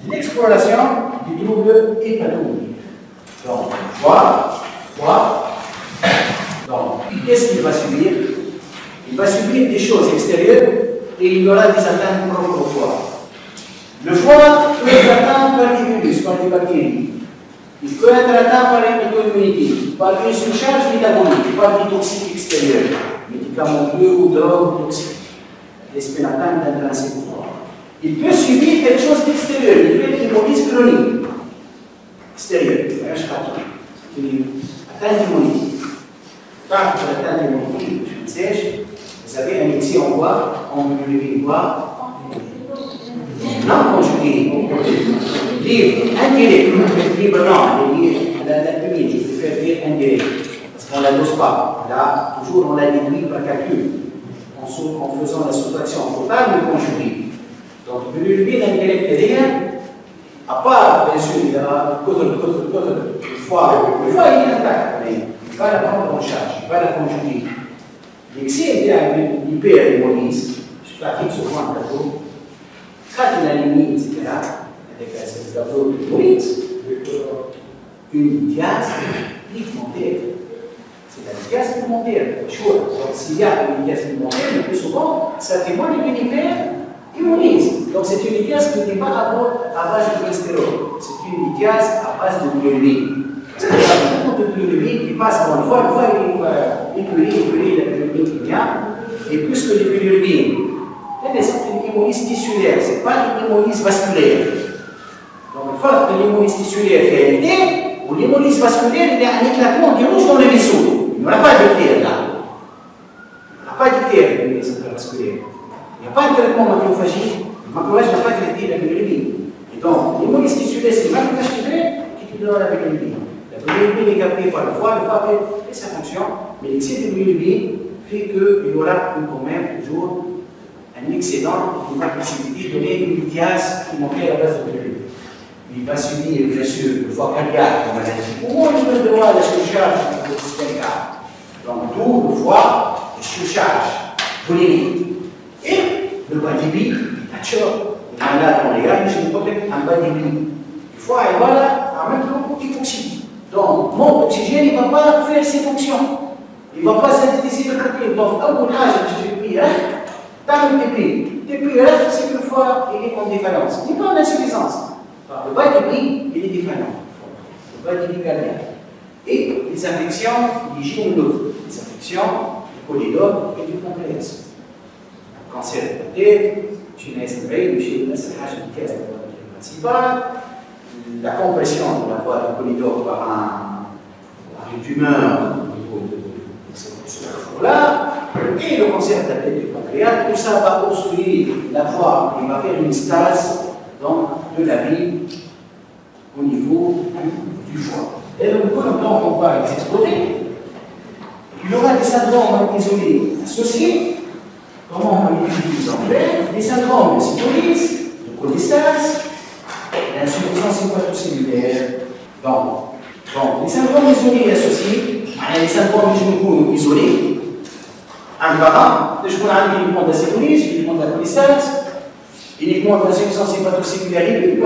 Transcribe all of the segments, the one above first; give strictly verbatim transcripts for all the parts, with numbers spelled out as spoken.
l'exploration du niveau de hépatomie. Donc, foie, foie. Donc, qu'est-ce qu'il va subir? Il va subir des choses extérieures et il y aura des atteintes propres au foie. Le foie peut être atteint par des virus, par des bactéries. Il peut être atteint par l'auto-immunité, par une surcharge métabolique, par des toxiques extérieurs, médicamenteux ou drogues toxiques. L'esprit atteinte d'intrinsèque au foie. Il peut subir quelque chose d'extérieur, il peut être hémorragie chronique. Extérieur, c'est une atteinte immunitaire. Par l'atteinte immunitaire, je ne sais, vous avez un excès en quoi? En globine quoi? Non conjugué, libre, indirect, libre non, la limite, je préfère dire indirect, parce qu'on ne la dose pas. Là, toujours on la déduit par calcul, en, en faisant la soustraction totale du conjugué. Donc, le globine indirect est rien, à part, bien sûr, il y a cause de cause de cause de foie, le foie il est intact, mais il va la prendre en charge, il va la conjuguer. L'excès est l'hyper-hémolyse, je pratique sur un plateau. Quand il a limite, et cetera, avec ce tableau de l'hémolyse, une diase pigmentaire. C'est la diase pigmentaire, chaud. Donc, s'il y a une diase pigmentaire, le plus souvent, ça témoigne d'une hyper-hémolyse. Donc, c'est une diase qui n'est pas à base de cholestérol. C'est une diase à base de globine. Parce qu'il y a beaucoup de globine qui passe dans le foie. Le foie, il est épuré, épuré, la globine qui vient. Et plus que les globines, c'est une hémolyse tissulaire, ce n'est pas une hémolyse vasculaire. Donc, le fait que l'hémolyse tissulaire fait arrêter, ou l'hémolyse vasculaire, il y a un éclatement qui rouge dans le vaisseau. Il n'y aura pas d'artère là. Il n'y aura pas d'artère dans l'hémolyse vasculaire. Il n'y a pas de traitement macrophage. Le macrophage n'a pas traité la bilirubine. Et donc, l'hémolyse tissulaire, c'est le macrophage qui fait qui te donne la bilirubine. La bilirubine est captée par le foie, le foie fait sa fonction, mais l'excès de bilirubine fait qu'il y aura quand même toujours un excédent qui va possibilité de donner une diase qui manquait à la base de globine. Il va subir, bien sûr, le foie cardiaque, on va dire, au niveau de la surcharge du système cardiaque. Donc, tout le foie est surcharge polémique. Et le bas débit, naturel, le malade dans les gars, j'ai un bas débit. Le foie est voilà, en même temps hypoxie. Donc, mon oxygène, il ne va pas faire ses fonctions. Il ne va pas synthétiser le protéine. Donc, à mon âge, je suis pris, hein? Dans le débit, le débit, c'est que le foie il est en défaillance. Il n'est pas en insuffisance. Enfin, le bas débit, il est défaillant. Le bas débit cardiaque. Et les infections, l'hygiène de l'eau. Les infections, du cholédoque et du pancréas. Le cancer de la tête, une estimée, une principale. La compression de la voie du cholédoque par, un, par une tumeur au niveau de ce foie-là. Et le cancer de la tête du pancréas, tout ça va obstruer la voie et va faire une stase donc, de la vie au niveau du, du foie. Et donc, quand on va les explorer, il y aura des syndromes isolés associés. Comment on les utilise en fait? Des syndromes de cytolyse, de cholestase, l'insuffisance hépatocellulaire. Donc, donc, les syndromes isolés associés, il y a des syndromes de isolés. Un par un, je prends un uniquement de la cytolyse, uniquement de la cholestase, uniquement de l'insuffisance hépatocellulaire aiguë.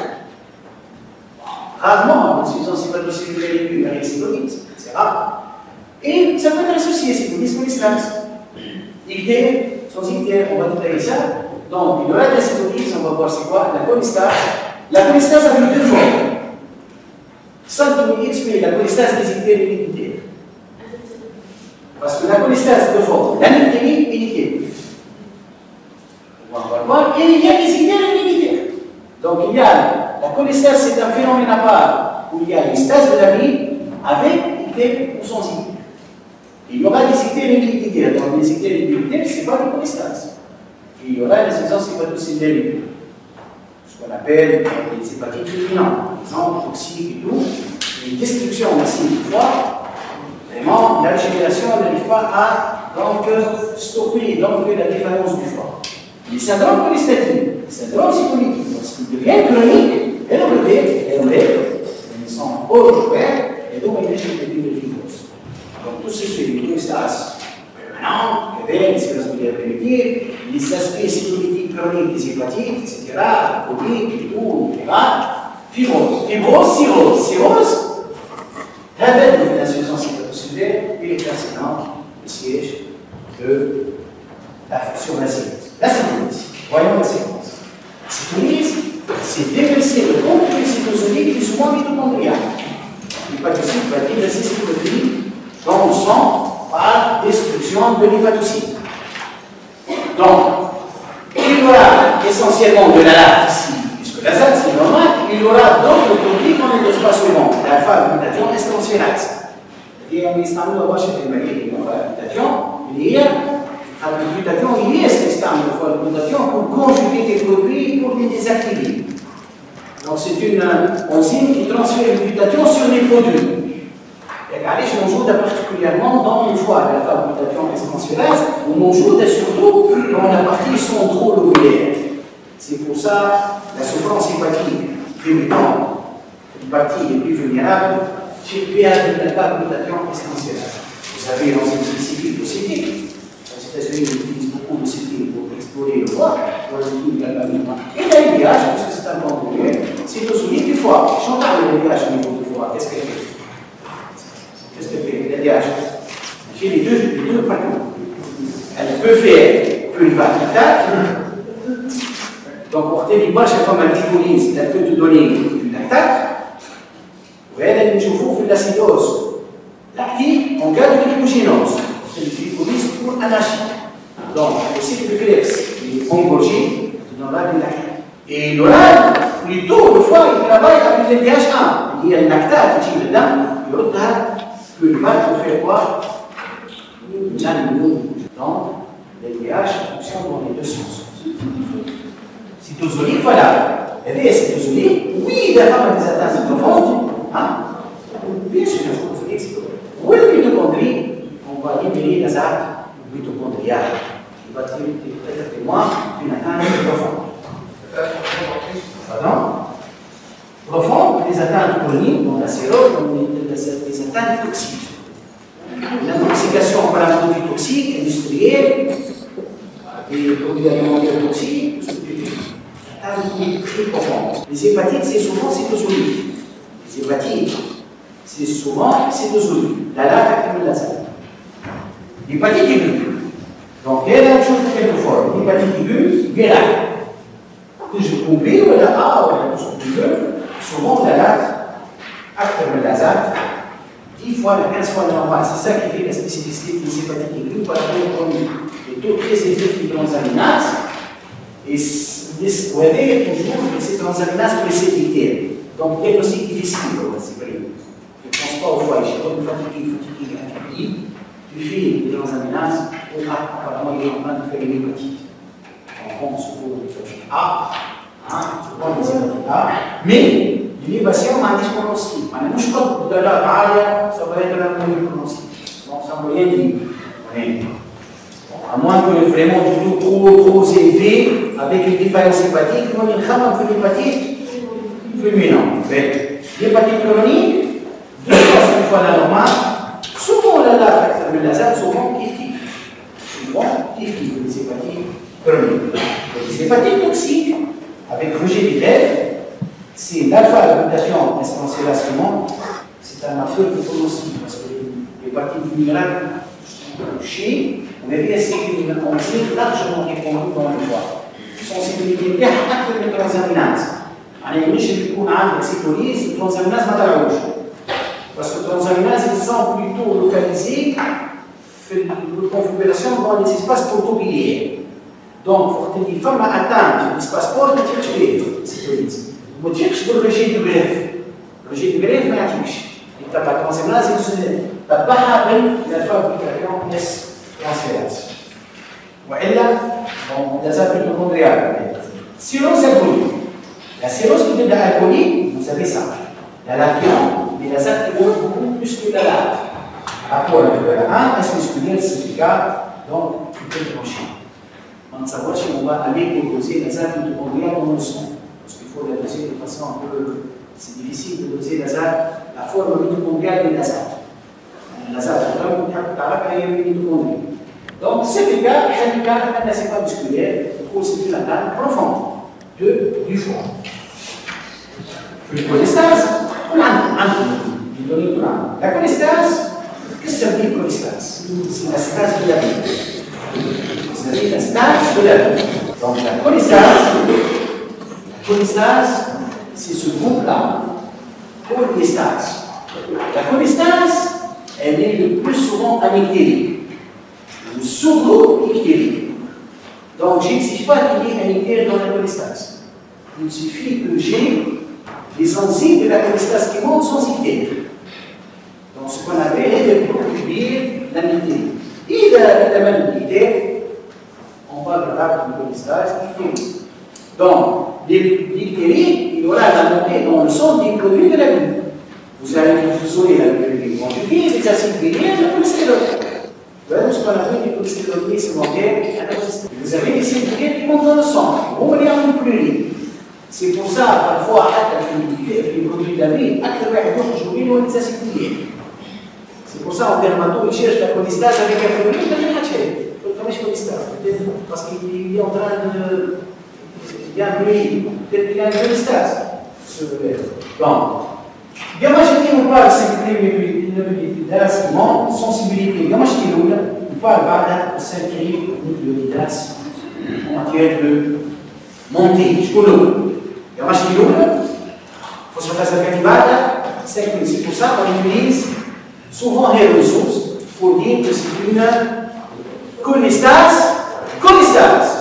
Rarement, l'insuffisance hépatocellulaire aiguë avec cytolyse, c'est rare. Et ça peut être associé, cytolyse, cholestase. Ictère, sans ictère, on va détailler ça. Donc, il y aura de la cytolyse, on va voir c'est quoi, la cholestase. La cholestase a deux formes. Sans que expliquer la cholestase des ictères et des ictères. Parce que la cholestase de forme, la nictémie et l'ictère. On va voir, et il y a des ictères et des ictères. Donc, il y a la cholestase, c'est un phénomène à part où il y a une stase de la vie avec ictère ou sans ictère. Il y aura des ictères et des ictères. Donc, les ictères et des ictères, ce n'est pas la cholestase. Et il y aura l'insuffisance hépatocellulaire aiguë. Ce qu'on appelle les hépatites fulminantes, les exemples toxiques et tout, une destruction massive du foie. Vraiment, la régénération n'arrive pas à donc, stopper donc, la défaillance du foie. Les syndromes cholestatifs, les syndromes cytolytiques, lorsqu'ils deviennent chroniques, elles ont le elles ont elles sont hors jouets, et donc elles ont des fibroses. Donc tout ce qui est une cholestase permanente, les séquences biliaires primitives, les aspects cytolytiques chroniques des hépatites, et cetera, coliques, et tout, et cetera. Fibrose, fibrose, cirrhose, cirrhose, هذا من l'insuffisance hépatocellulaire et les carcinomes, le siège de l'affection de la cytolyse. La cytolyse, voyons la séquence. La cytolyse, c'est déverser le contenu cytosolique qui est souvent mitochondrial. L'hépatocyte va déverser ce contenu dans le sang par destruction de l'hépatocyte. Donc, il y aura essentiellement de la lacte ici, puisque la lacte c'est normal, il y aura d'autres produits comme les deux suivants, l'alpha-glutathion estrantiérase. C'est-à-dire, on يستعملوا برشا في المريض الالفا-glutathion, اللي هي الglutathion هي يستعمل الالفا-glutathion pour conjuguer des produits pour les désactiver. Donc c'est une enzyme qui transfère le glutathion sur les produits. Et علاش موجودة particulièrement dans le foie, l'alpha-glutathion estrantiérase, وموجودة surtout dans la partie centrolobulaire. C'est pour ça la souffrance hépatique débutante, une partie les plus vulnérables, chez le pH de l'alpha-glutathion estrantiérase. Vous savez l'enzyme spécifique de cyclique. Aux États-Unis, ils utilisent beaucoup de cyclique pour explorer le foie, pour l'étude de l'alpha-glutathion. Et la L D H, parce que c'est un contenu, c'est au solide du foie. Chantal de L D H au niveau du foie, qu'est-ce qu'elle fait? Qu'est-ce qu'elle fait, l'L D H? Elle fait les deux, les deux parcours. Elle peut faire pluripathlactate, donc porter les bâches comme un glycolyse, elle peut te donner du lactate, ou elle a une chauffeur de l'acidose lactique en cas de glycogénose. C'est le glycolyse pour anarchie. Donc, le cycle de Krebs, il est engorgé, il en a du lactate. Et l'oral, plutôt, le foie, il travaille avec le D H un. Il y a le lactate qui est dedans, il retarde que le mal pour faire quoi? Donc, le D H fonctionne dans les deux sens. Cytosolique, voilà. Il y a des cytosoliques, oui, il y a pas mal des atteintes profondes. Hein? Bien sûr, les cytosoliques, c'est correct. Oui, la mitochondrie, on va libérer les actes mitochondriales. Il va être témoin d'une atteinte profonde. Pardon? Profonde, les atteintes chroniques, dans la sérose, les atteintes toxiques. L'intoxication par un produit toxique, industriel, des produits alimentaires toxiques, très profonde. Les hépatites, c'est souvent cytosolique. Les hépatites, c'est souvent cytosolique. La lacte accumule la salle. L'hépatite aiguë. Donc, il y a une chose quelquefois. L'hépatite aiguë, guérale. Toujours compris, ou la A, ou la tout ce souvent la lacte accumule la salle. dix fois, quinze fois normal. C'est ça qui fait la spécificité des hépatites aiguës par rapport aux chroniques. Les taux très élevés de transaminases. Et vous avez toujours ces transaminases précipitées. Donc, diagnostic difficile, c'est vrai. Je ne pense pas au foie, j'ai pas de fatigue, fatigue, fatigue. Tu fais des transaminases, ou apparemment il est en train de faire une hépatite. En France, pour l'hépatite A, hein, je prends les hépatites A, mais l'élévation m'a dit ce pronostic. On a une chose de la raille, ça va être un mauvais pronostic. Donc, ça ne veut rien dire. À moins que vraiment du tout trop, trop élevé, avec une défaillance hépatique, on a une femme avec l'hépatite fulminante. L'hépatite chronique, deux fois une fois la normale, souvent la lacte avec la lazare, souvent kiff-kiff. Souvent kiff-kiff, les hépatites chroniques. Les hépatites toxiques, avec rejet des lèvres, c'est l'alpha-glutathion estrantiérase qui monte, c'est un marqueur de pronostic, parce que l'hépatite vulnérable, chez on avait essayé de enzyme largement répandue dans le foie. Sensibilité bien active de transaminase. أنا مش بيكون عندك cytolyse الترانزاميناز ما طلعوش. parce que الترانزاميناز ils sont plutôt localisés في الconfiguration dans les espaces porto-biliaires. Donc pour que les femmes atteignent l'espace porte ما تفيكش بيه cytolyse. ما تفيكش بالرجيم du greffe. الرجيم du greffe ما يعطيكش. تبع الترانزاميناز تبعها بالالفا-glutathion estrantiérase. وإلا on les appelle mitochondriales. Cirrhose alcoolique. La cirrhose qui devient alcoolique, vous savez ça. La lactation, mais la lactate est beaucoup plus que la lacte. Rapport avec la un, est-ce musculaire, cervical, donc il peut trancher. On va savoir si on va aller pour doser la lactate mitochondriale dans le sang. Parce qu'il faut la doser de façon un peu. C'est difficile de doser la lactate, la forme mitochondriale de la lactate. La lactate, on va تعرف هي mitochondrie. Donc, c'est le cas, c'est le cas d'un encéphale musculaire, ou c'est une atteinte profonde de, du foie. Le cholestase, on a un La cholestase, qu'est-ce que ça veut dire cholestase? C'est la stase de la vie. C'est la stase de la vie. Donc, la cholestase, la cholestase, c'est ce groupe-là, cholestase. La cholestase, elle est le plus souvent anictérique. Le sous-groupe ictérique. Donc, je n'exige pas qu'il y ait un ictère dans la cholestase. Il suffit que j'ai les enzymes de la cholestase qui montent sans ictère. Donc, ce qu'on appelle de produire la nictérine. Et la même ictère, on parle de la cholestase ictérique. Donc, l'ictérine, il y aura la montée dans le sang des produits de la vie. Vous allez vous aurez la biologie conjuguée, les acides gréniens, la cholestérol. Voilà ce qu'on appelle les cholestérols secondaires. Vous avez les cellules qui montent dans le sang, qui vont venir en pleurer. C'est pour ça, parfois, les produits de la vie, aujourd'hui, on les acides gréniens. C'est pour ça, en dermato, ils cherchent la cholestase avec un produit, ils ne pas de cholestase. Parce qu'il est en train de. Il y a un bruit, peut-être qu'il y a une cholestase. Donc, gamma G T, on parle de sécurité d'élastement, sensibilité. Gamma G T, on parle de sécurité nucléolidase en matière de montée. Je connais. Gamma G T, phosphatase alcativada, c'est pour ça qu'on utilise souvent les ressources pour dire que c'est une cholestase, cholestase.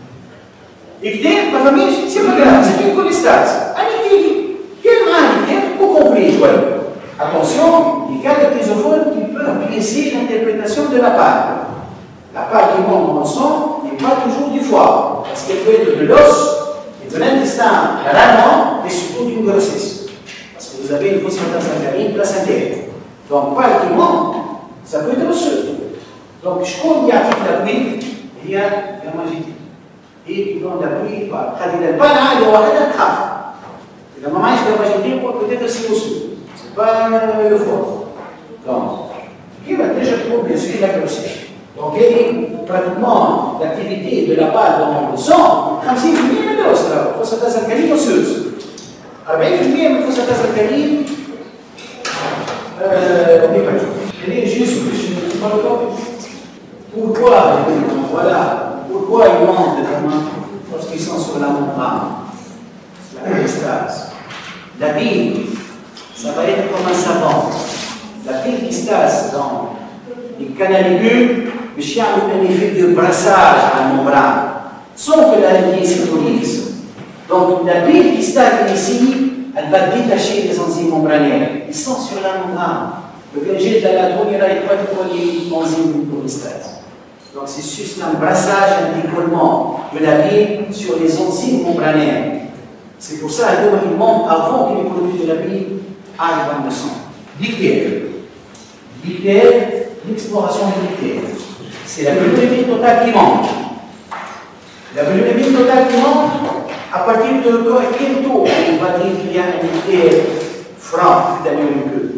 Ictère, ma famille, c'est pas grave, c'est une cholestase. Anictérique. Quel mal, pour comprendre. Attention, il y a des tésophones qui peuvent biaiser l'interprétation de la pâle. La pâle qui monte dans le sang n'est pas toujours du foie, parce qu'elle peut être de l'os et de l'intestin, rarement, et surtout d'une grossesse. Parce que vous avez une phosphatase alcaline placentaire. Donc, pâle qui monte, ça peut être osseux. Donc, je compte qu'il y a un d'appui, il y a gamma G T. Et qui vont d'appui, pas. Il y a un pas là, il y aura un trap. La maman, je vais imaginer peut-être aussi osseux. Ce n'est pas le foie. Donc, qui va déjà trouver bien sûr la grossesse. Donc, il y a pratiquement l'activité de la pâle dans le sang, comme si il y avait de l'os, la phosphatase alcaline osseuse. Alors, il y a une phosphatase alcaline hépatique. Elle est juste, je ne parle pas. Pourquoi, voilà, pourquoi ils montent lorsqu'ils sont sur la membrane? La cholestase. La bile, ça va être comme un savon. La bile qui se tasse dans les canalicule, le chien a un effet de brassage à la membrane, sans que la ligne s'autorise. Donc la bile qui se tasse ici, elle va détacher les enzymes membranaires. Ils sont sur la membrane. Le verger de la latone, il n'arrête pas de coller les enzymes de cholestase. Donc c'est juste un brassage, un décollement de la bile sur les enzymes membranaires. C'est pour ça qu'il monte avant que les produits de la bile arrivent dans le sang. L'ictère. L'ictère, l'exploration de l'ictère. C'est la bilirubine totale qui monte. La bilirubine totale qui monte, à partir de quel taux on va dire qu'il y a un ictère franc d'amérique.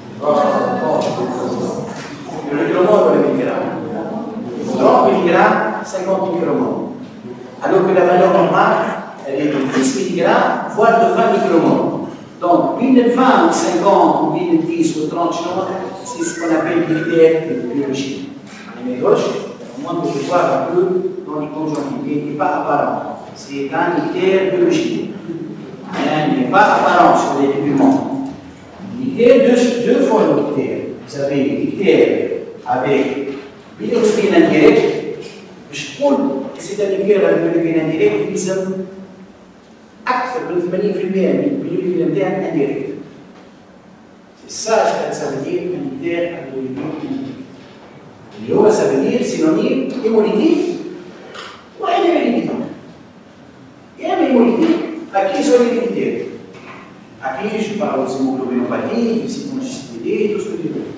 Le micromole ou le milligrammes? trente milligrammes, cinquante micromole. Alors que la valeur normale, elle est de dix milligrammes, voire de vingt micromole. Donc, mille vingt ou cinquante ou mille dix ou trente c'est ce qu'on appelle l'ictère de biologie. Mais gauche, au moins que je vois un peu dans les conjonctifs, il n'est pas apparent. C'est un ictère biologique. Il n'est pas apparent sur les documents. L'ictère, deux, deux formes d'ictère. Vous avez l'ictère avec bilirubine indirecte. Je trouve que c'est un ictère avec bilirubine indirecte qui vise أكثر من ثمانين بالمئة من البيولوجيا نتاعها انديريكت. سي سا ça veut dire un ictère à l'origine. اللي هو ça veut dire synonyme hémolytique ou hémolytique. Et un hémolytique, à qui sont les ictères? À qui je parle de hémoglobinopathie, de cytotoxicité, tout ce que tu veux.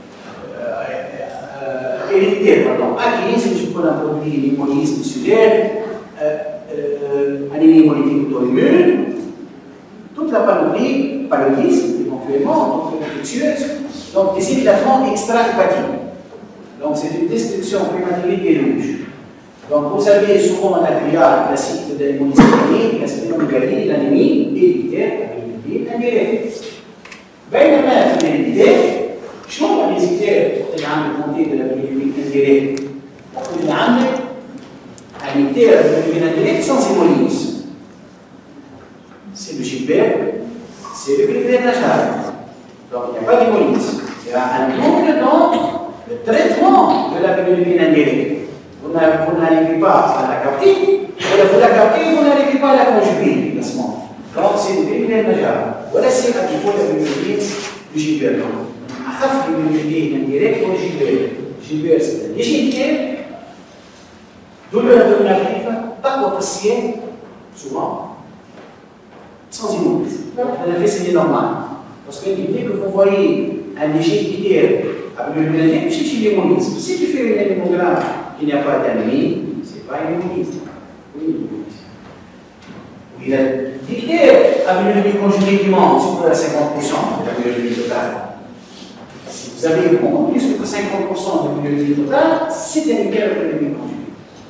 Héréditaire, pardon. À qui c'est ce qu'on a produit l'hémolyse cellulaire, anémie hémolytique auto-immune, toute la panoplie, paludisme éventuellement, donc infectieuse, donc des évidemment extra-hépatiques. Donc c'est une destruction prématurée des rouges. Donc vous avez souvent un triade classique de l'hémolyse, la splénomégalie, l'anémie, et l'hérédité indirecte. بينما في الهيريديتي شنو الهيريديتي اللي عندك كونتي de la bilirubine indirecte اللي عندك un ictère de la bilirubine indirecte sans hémolyse. C'est le Gilbert, c'est le critère Najjar. Donc il n'y a pas d'hémolyse. Il y a un double dans le traitement de la bilirubine indirecte. Vous n'arrivez pas à la capter, vous la captez, vous n'arrivez pas à la conjuguer efficacement. Donc c'est le critère Najjar. Voilà c'est la bilirubine du Gilbert. أخف بالبيولوجي انديريكت هو جيبير. جيبير سي جيبير douleur abdominale تقوى في الصيام souvent sans hémolyse. On a fait c'est normal. Parce que dès que vous voyez un léger ictère avec le mélanine, c'est chez l'hémolyse. Si tu fais une hémogramme qui n'y a pas d'anémie, ce n'est pas une hémolyse. Oui, une hémolyse. Il a l'ictère avec le biologie conjugué qui manque, c'est à cinquante pour cent de la biologie totale. Si vous avez beaucoup plus que cinquante pour cent de la biologie totale, c'est un ictère avec le biologie conjugué.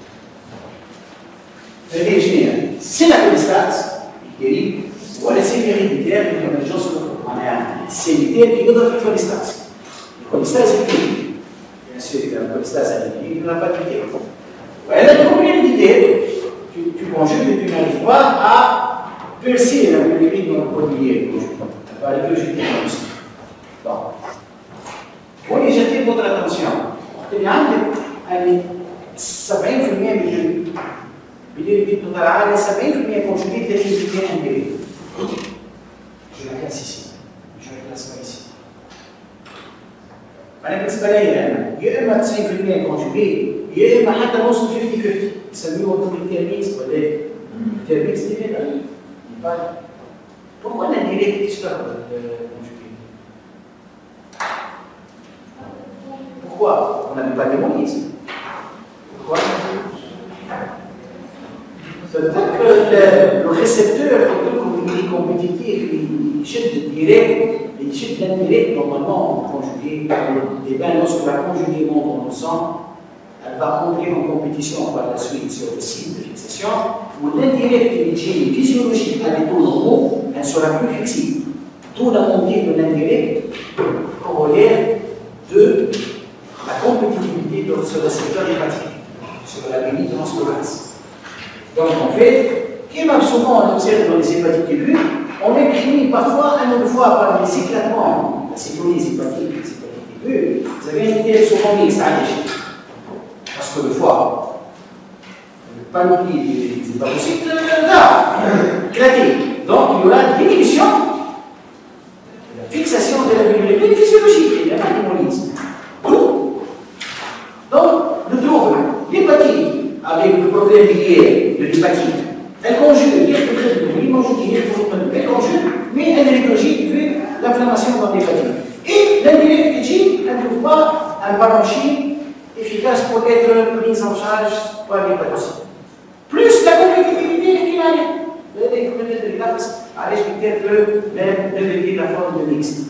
C'est la cholestase, ictérique, ولا c'est l'héréditaire qui est l'émergence معناها c'est l'ictère qui يضرب في الكوليستاز. الكوليستاز ictérique. Bien sûr, la cholestase ictérique n'a pas d'ictère. وهذا comme l'héréditaire, tu, tu conjugues et tu n'arrives pas à percer la biologie dans le produit conjugué. Ça va arriver jusqu'à comme ça. Bon. Pour y jeter votre attention, il y a un سبعين بالمئة من بالهيريديتي توتال عالية سبعين بالمئة conjugué de l'hérédité indirecte. Je la classe ici. Je la classe pas ici. أنا بالنسبة لي أنا يا إما تسعين بالمئة conjugué يا إما حتى نوصل خمسين خمسين يسميوه الترميكس ولا الترميكس دي بقى pourquoi l'indirect تشتغل conjugué? Pourquoi on n'avait pas d'hémolyse? Pourquoi? C'est-à-dire que le, le récepteur, comme il est compétitif, il chute direct, il chute l'indirect, normalement, conjugué. Et bien, lorsque la conjuguée monte dans le sang, elle va entrer en compétition par la suite sur le site de fixation, où l'indirect est physiologique à des taux normaux, elle sera plus flexible. D'où la montée de l'indirect corollaire de la compétitivité de ce récepteur hépatique sur la ligne transcorase. Donc en fait, comme souvent on observe dans les hépatites aiguës, on écrit parfois un ou deux fois par les éclatements, la cyclose hépatique, les hépatites aiguës, vous avez une idée souvent mixte à l'échelle. Parce que le foie, le panoplie des hépatocytes, là, éclaté. Donc il y aura une diminution de la fixation de la bilirubine physiologique, il n'y a pas d'hémolyse. Donc le trouble, l'hépatite, avec le problème lié de l'hépatite, elle conjugue, il y a le trait de l'hémolyse, elle conjugue, mais elle régurgite vu l'inflammation dans l'hépatite. Et l'indirect éthique, elle ne trouve pas un parenchyme efficace pour être prise en charge par l'hépatocyte. Plus la compétitivité qui a à respecter même de la forme de mixte.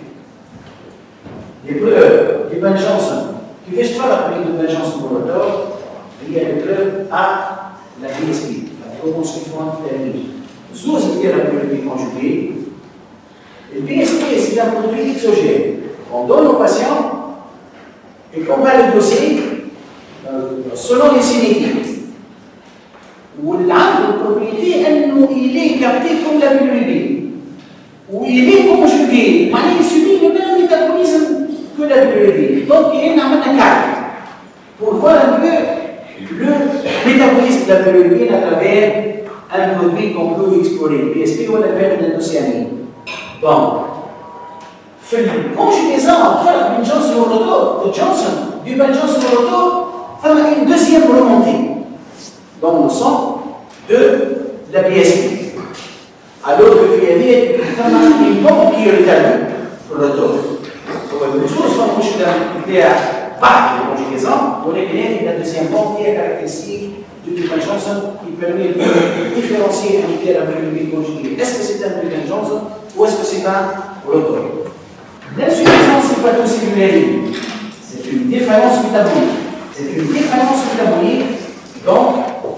Les preuves du Ben Johnson, qui fait pas la preuve de Ben Johnson Molotov, il y a des preuves à la B S P, la promotion thermique. Sous cette thérapie conjuguée, le B S P, c'est un produit exogène. On donne aux patients et qu'on va le doser selon les cinétiques. Où l'arbre de propriété, il est capté comme la bilirubine. Où il est conjugué, mais il subit le même métabolisme que la bilirubine. Donc il y a une carte pour voir un peu le métabolisme de la bilirubine à travers un produit qu'on peut explorer, le B S P ou la l'indocyanine. Donc, conjugaison, de Johnson de Johnson, du Ben Johnson il y a une deuxième remontée dans le sang de la B S P. Alors que il y avait une pompe qui retarde le retour. Donc, les choses sont conjuguées par la conjugaison, on est bien la deuxième pompe qui est caractéristique du Ben Johnson qui permet de différencier un ictère avec le bilirubine conjugué. Est-ce que c'est un Ben Johnson ou est-ce que c'est un retour? L'insuffisance hépatocellulaire, c'est une une défaillance métabolique. C'est une défaillance métabolique, donc,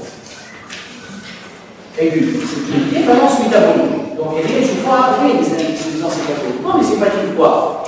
aiguë. C'est une défaillance métabolique. Donc, il y a des je vois, oui, les insuffisants hépatiques. Non, mais c'est pas dit quoi.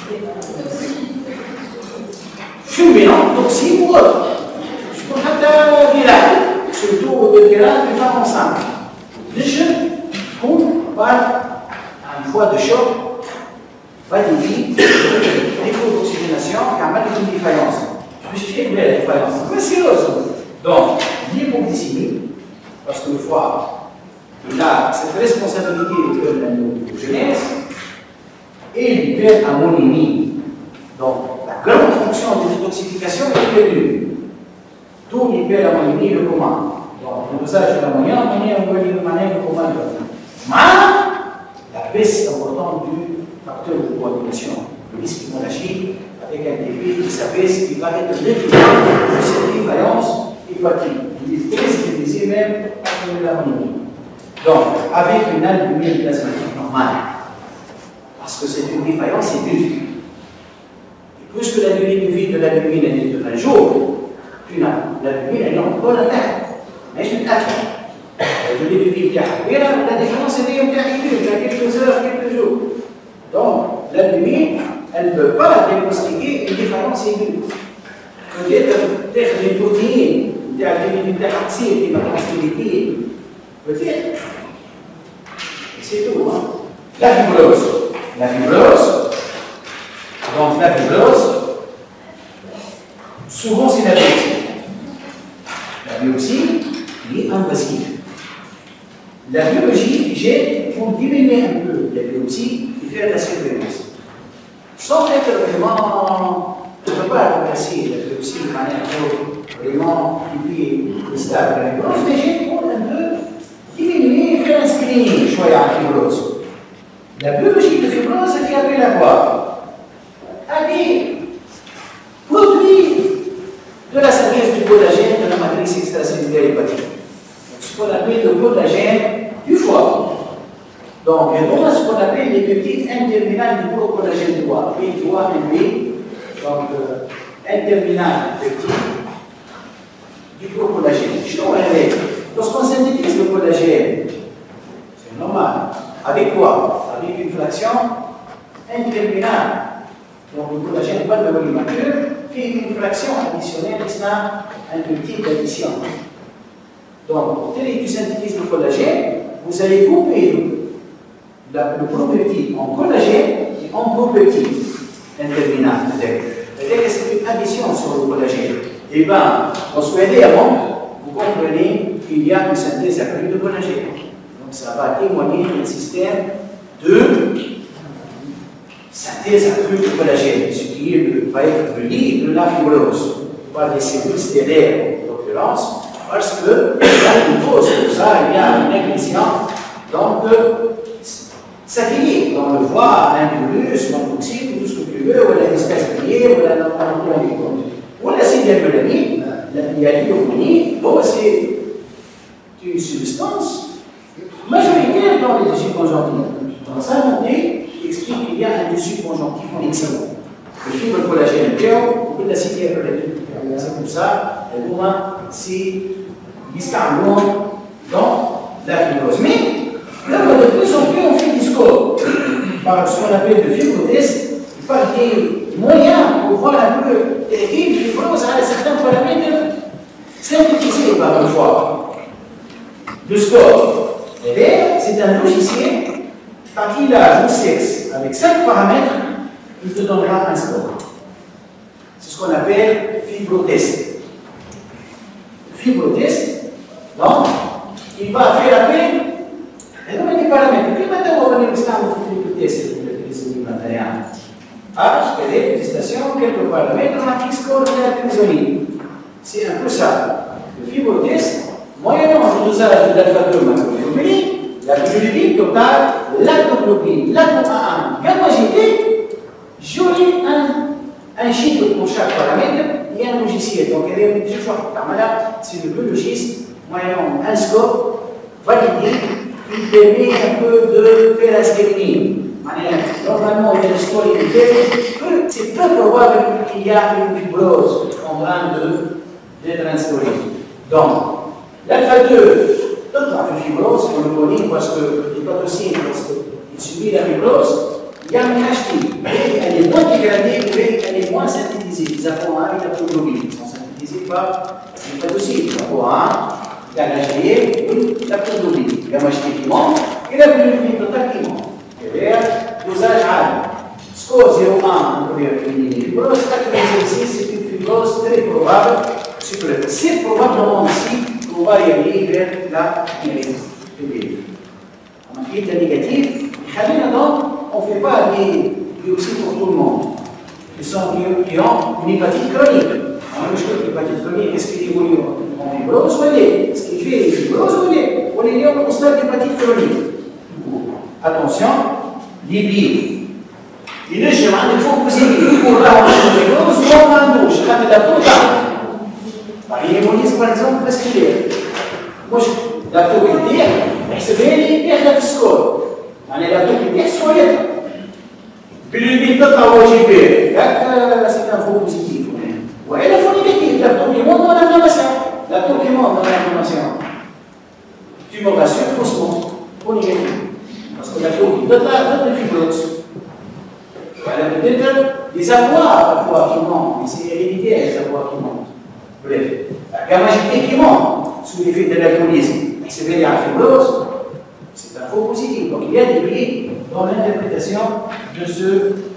Fumée, non? Toxique ou autre. Je peux faire viral, surtout le viral des femmes enceintes. Les jeunes, par une fois de choc, va dédier défaut d'oxygénation qui a mal une défaillance. Je me suis fait la défaillance. C'est sérieux. Donc, l'hypoglycémie, parce que le foie, il a cette responsabilité de la glucogenèse et l'hyperammonémie. Donc, la grande fonction de détoxification est connue. Tout l'hyperammonémie le commande. Donc, le dosage de l'ammoniaque, on est en manière de commande. Mais, la baisse importante du facteur de coagulation, le risque hémorragique, avec un débit qui s'abaisse, qui va être régulier de cette défaillance hépatique. Il est très utilisé même par l'harmonie. Donc, avec une albumine plasmatique normale, parce que c'est une défaillance aiguë. Et puisque la durée de vie de l'albumine est de vingt jours, l'albumine est encore la terre. Mais je ne t'attends. La durée de vie est la différence est aiguë, il y a quelques heures, quelques jours. Donc, l'albumine, elle ne peut pas diagnostiquer une défaillance aiguë. Peut-être des protéines, des actives, des matériels, peut-être. C'est tout. Hein? La fibrose. La fibrose, donc la fibrose, souvent c'est la biopsie. La biopsie est invasive. La biologie gère pour diminuer un peu la biopsie et faire la surveillance. Sans être vraiment, on ne peut pas remplacer la biopsie de manière vraiment stable. La fibrose, mais j'ai pour un peu diminuer et faire un screening, choisir la fibrose. La biologie de fibrose, c'est fait appel à quoi? À des produits de la synthèse du collagène de la matrice extracellulaire hépatique. Ce qu'on appelle le collagène du foie. Donc, il y a ce qu'on appelle les peptides interminales du collagène du foie. P trois et B, donc euh, interminal peptide du collagène. Je te lorsqu'on synthétise le collagène, c'est normal. Avec quoi? Avec une fraction interminale. Donc le collagène n'est pas de volume mature, fait une fraction additionnelle, c'est un petit d'addition. Donc, dès que tu synthétises le collagène, vous allez couper la, le propeptide en collagène et en propeptide interminal. C'est-à-dire que c'est une addition sur le collagène. Et bien, lorsque vous allez avant, vous comprenez qu'il y a une synthèse accrue de collagène. Donc ça va témoigner d'un système de synthèse accrue de collagène, ce qui est le, va être lié de la fibrose par des cellules stellaires en l'occurrence, parce que la cause pour ça, il y a une ingrédient donc satellite, on le voit, l'indolus, l'antoxine, tout ce que tu veux, ou la discasilier, ou la nanotonique. Ou la sidérolamine, la hyaluronique, bon, c'est une substance majoritaire dans les tissus conjonctifs. Dans sa montée, explique qu'il y a un tissu conjonctif en excellent. Le fibre collagène bio, ou la sidérolamine. C'est pour ça, le moins, c'est discarbone dans la fibrose. Mais, là, de plus en plus, on fait du score par ce qu'on appelle le fibrotest, par des moyens pour voir un peu une fibrose à certains paramètres synthétisés par le foie. Le score, c'est un logiciel, par qui l'âge ou sexe, avec cinq paramètres, il te donnera un score. C'est ce qu'on appelle fibrotest. Fibrotest, donc, il va faire appel à des paramètres. Quel matin on va venir au fibrotest? H, quelle est l'excitation, quelques paramètres, on a X score de la prisonnier. C'est un peu ça. Le fibrotest, moyennant le dosage de l'alpha deux macroglobulines, la globine totale, lactoglobine, lacto A un, gamma G T, j'aurai un, un chiffre pour chaque paramètre et un logiciel. Donc, il y a des choix. C'est le biologiste, moyennant un score validé, qui permet un peu de faire un screening. Normalement, il y a une story qui fait que c'est peu probable qu'il y a une fibrose en train d'être instaurée. Donc, l'alpha deux, toute la fibrose, on le connaît parce que l'hypotocine, parce qu'il subit la fibrose, il y a une H T. Elle est moins dégradée, mais elle est moins synthétisée. Les apôts un et l'aptoglobine sont synthétisés par l'hypotocine. L'apôt un, la H T et l'aptoglobine. Il y a un H T qui monte et la globine totale qui monte. C'est-à-dire, dosage عالي. Score zéro virgule un, on peut éliminer la fibrose. quatre-vingt-six, c'est une fibrose très probable. C'est probablement ici qu'on va y aller vers la négative. On a fait la négative. Donc, on ne fait pas des dioxydes pour tout le monde. Ils sont qui ont une hépatite chronique. On a une hépatite chronique, est-ce qu'il évolue en fibrose ou elle est? Est-ce qu'il fait une fibrose ou elle est? On est au stade d'hépatite chronique. Attention, lipides. Il est chez un défaut positif pour la fibrose ou en douche. Je vais la totale. Il hémolise par exemple vasculaire. Moi, la totalité, احسبها لي احنا في السكور. يعني لا تطلع سويتها باللي تطلع واجبات هكا سي ان فو بوزيتيف والا فو نيجاتيف لا توكيمون ولا انفلاماسيون لا توكيمون ولا انفلاماسيون تيموراسيون فوسمون فو نيجاتيف باسكو لا توكي تطلع ضد الفيبروز وعلى peut-être des avoirs parfois qui montent mais c'est héréditaire les avoirs qui montent bref la gamma-G T qui monte sous l'effet de l'alcoolisme c'est bien la fibrose. C'est un faux positif. Donc il y a des biais dans l'interprétation de ce